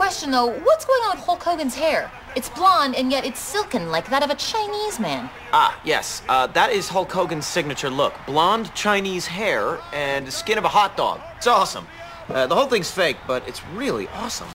question, though. What's going on with Hulk Hogan's hair? It's blonde, and yet it's silken, like that of a Chinese man. Ah, yes. That is Hulk Hogan's signature look. Blonde Chinese hair and the skin of a hot dog. It's awesome. The whole thing's fake, but it's really awesome.